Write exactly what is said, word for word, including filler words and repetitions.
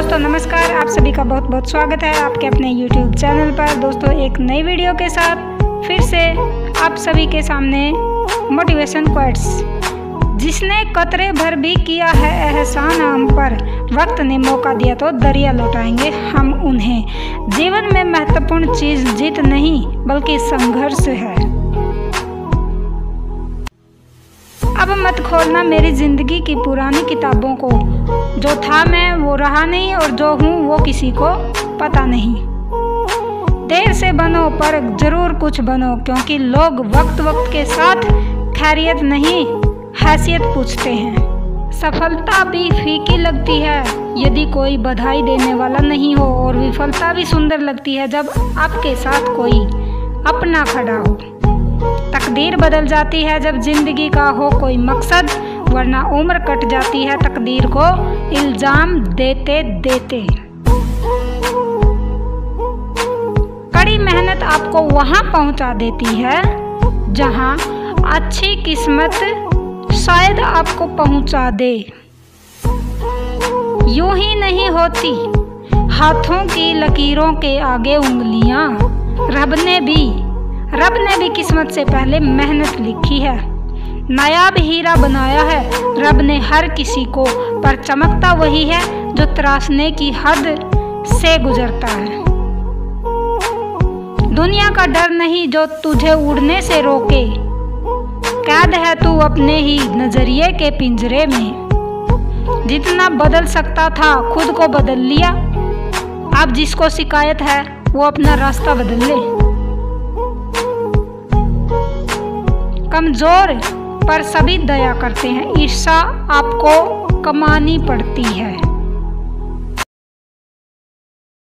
दोस्तों नमस्कार, आप सभी का बहुत बहुत स्वागत है आपके अपने यूट्यूब चैनल पर। दोस्तों एक नई वीडियो के साथ फिर से आप सभी के सामने मोटिवेशन क्वाइट्स। जिसने कतरे भर भी किया है एहसान हम पर, वक्त ने मौका दिया तो दरिया लौटाएंगे हम उन्हें। जीवन में महत्वपूर्ण चीज़ जीत नहीं बल्कि संघर्ष है। अब मत खोलना मेरी ज़िंदगी की पुरानी किताबों को, जो था मैं वो रहा नहीं और जो हूँ वो किसी को पता नहीं। देर से बनो पर ज़रूर कुछ बनो, क्योंकि लोग वक्त वक्त के साथ खैरियत नहीं हैसियत पूछते हैं। सफलता भी फीकी लगती है यदि कोई बधाई देने वाला नहीं हो, और विफलता भी सुंदर लगती है जब आपके साथ कोई अपना खड़ा हो। तकदीर बदल जाती है जब जिंदगी का हो कोई मकसद, वरना उम्र कट जाती है तकदीर को इल्जाम देते देते। कड़ी मेहनत आपको वहां पहुंचा देती है जहां अच्छी किस्मत शायद आपको पहुंचा दे। यूं ही नहीं होती हाथों की लकीरों के आगे उंगलियां, रब ने भी रब ने भी किस्मत से पहले मेहनत लिखी है। नायाब हीरा बनाया है रब ने हर किसी को, पर चमकता वही है जो तराशने की हद से गुजरता है। दुनिया का डर नहीं जो तुझे उड़ने से रोके, कैद है तू अपने ही नजरिए के पिंजरे में। जितना बदल सकता था खुद को बदल लिया, अब जिसको शिकायत है वो अपना रास्ता बदल ले। कमजोर पर सभी दया करते हैं, ईर्ष्या आपको कमानी पड़ती है।